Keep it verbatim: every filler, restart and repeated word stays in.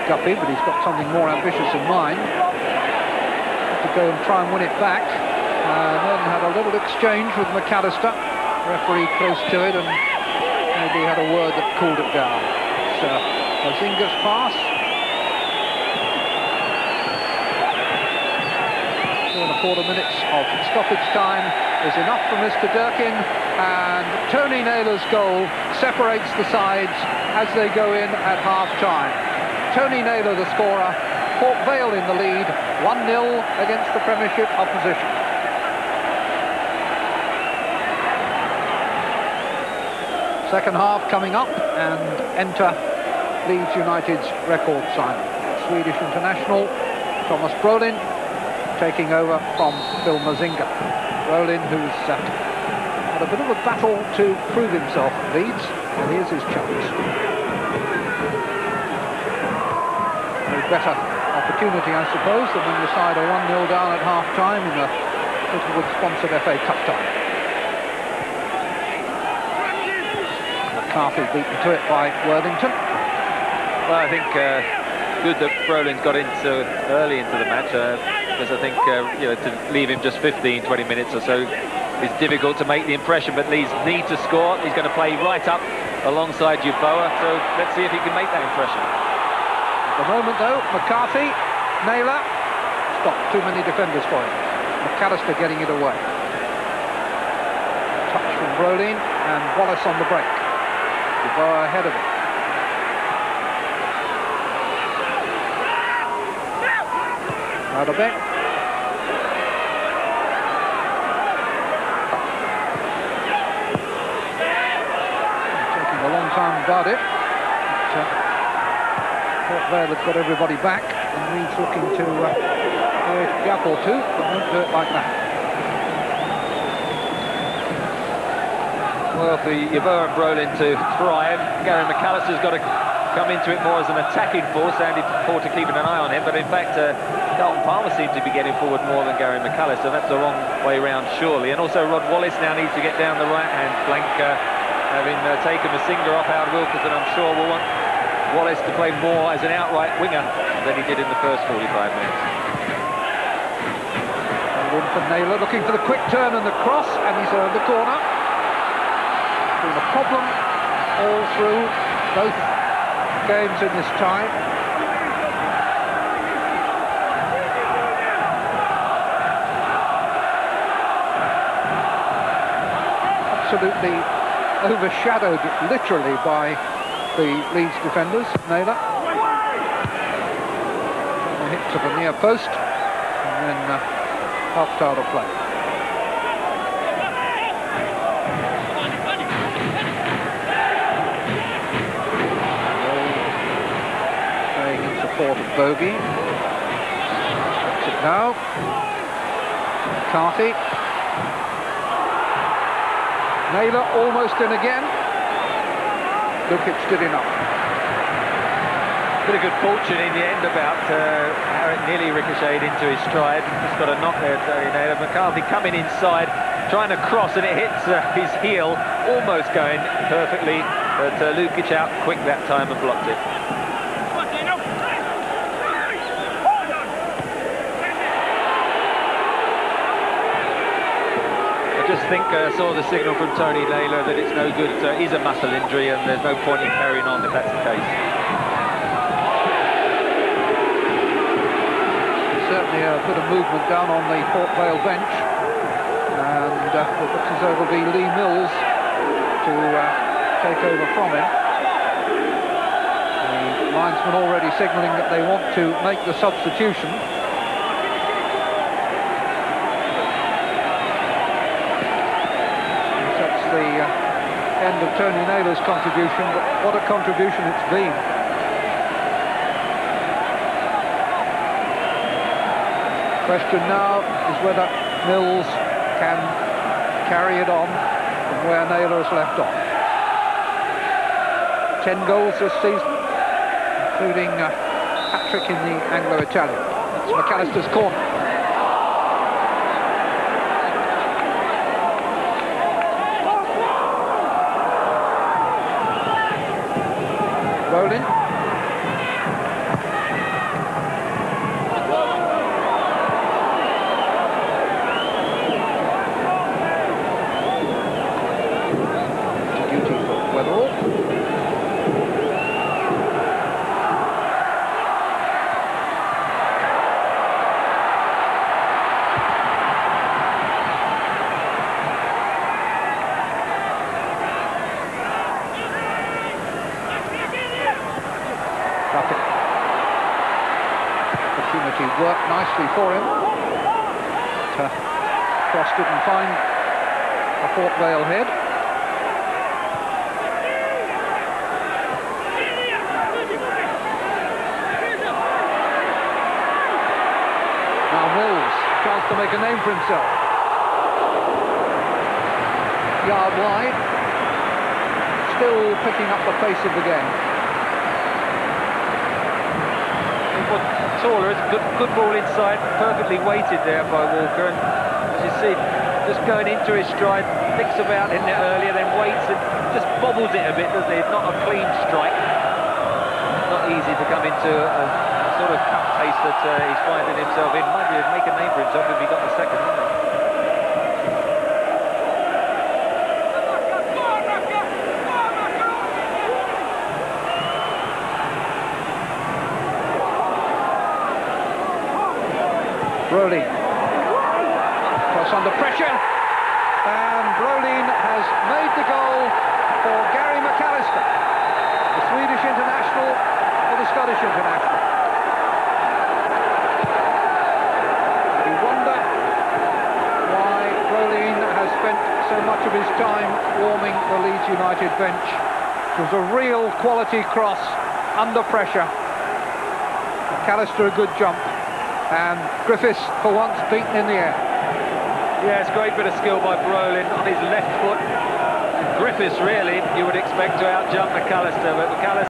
Guppy, but he's got something more ambitious in mind. To go and try and win it back. And then had a little exchange with McAllister. Referee close to it, and maybe had a word that cooled it down. So, Mozinga's pass. Two and a quarter minutes of stoppage time is enough for Mister Durkin, and Tony Naylor's goal separates the sides as they go in at half-time. Tony Naylor, the scorer, Port Vale in the lead, one nil against the Premiership opposition. Second half coming up, and enter Leeds United's record signing. Swedish international Thomas Brolin taking over from Phil Mozinga. Brolin, who's uh, had a bit of a battle to prove himself at Leeds, and here's his chance. No better opportunity, I suppose, than when the side are one nil down at half-time in the Littlewood-sponsored F A Cup tie. McCarthy beaten to it by Worthington. Well, I think uh, good that Brolin's got into early into the match, uh, because I think uh, you know, to leave him just fifteen, twenty minutes or so is difficult to make the impression, but Leeds need to score. He's going to play right up alongside Yeboah, so let's see if he can make that impression. At the moment, though, McCarthy, Naylor, stop, too many defenders for him. McAllister getting it away. Touch from Brolin, and Wallace on the break. Yeboah ahead of him. Radobek. Taking a long time about it. But, uh, Port Vale have got everybody back, and Leeds looking to uh, create a gap or two, but won't do it like that. Well, for Yeboah and Brolin to thrive, Gary McAllister's got to come into it more as an attacking force. Andy Porter keeping an eye on him, but in fact, uh, Carlton Palmer seems to be getting forward more than Gary McAllister. That's the wrong way round, surely. And also, Rod Wallace now needs to get down the right-hand flank, uh, having uh, taken Mozinga off Howard Wilkinson. I'm sure will want Wallace to play more as an outright winger than he did in the first forty-five minutes. And in for Naylor, looking for the quick turn and the cross, and he's earned the corner. Been a problem all through both games in this tie. Absolutely overshadowed, literally, by the Leeds defenders. Naylor. A hit to the near post, and then uh, helped out of play. Support of Bogey. That's it now. McCarthy. Naylor almost in again. Lukic did enough. Bit of good fortune in the end about uh, how it nearly ricocheted into his stride. Just got a knock there, Tony Naylor. McCarthy coming inside, trying to cross, and it hits uh, his heel, almost going perfectly, but uh, Lukic out quick that time and blocked it. I just think I uh, saw the signal from Tony Naylor that it's no good. So it is a muscle injury, and there's no point in carrying on if that's the case. Certainly a bit of movement down on the Port Vale bench, and uh, it looks as though it'll be Lee Mills to uh, take over from him. The linesman already signalling that they want to make the substitution. The uh, end of Tony Naylor's contribution, but what a contribution it's been. Question now is whether Mills can carry it on from where Naylor has left off. Ten goals this season, including a hat-trick in the Anglo-Italian. That's McAllister's corner. Brolin. opportunity worked nicely for him. But, uh, Cross didn't find a Port Vale head. Now Mills, chance to make a name for himself. Yard wide. Still picking up the pace of the game. Taller, it's good, good ball inside, perfectly weighted there by Walker, and as you see, just going into his stride, thinks about hitting it earlier, then waits and just bobbles it a bit, doesn't he? It's not a clean strike. Not easy to come into a, a sort of cut pace that uh, he's finding himself in. Might be make a name for himself if he got the second, wouldn't he? Brolin, Cross under pressure, and Brolin has made the goal for Gary McAllister, the Swedish international for the Scottish international. You wonder why Brolin has spent so much of his time warming the Leeds United bench. It was a real quality cross under pressure. McAllister a good jump. And Griffiths, for once, beaten in the air. Yeah, it's a great bit of skill by Brolin on his left foot. And Griffiths, really, you would expect to outjump McAllister, but McAllister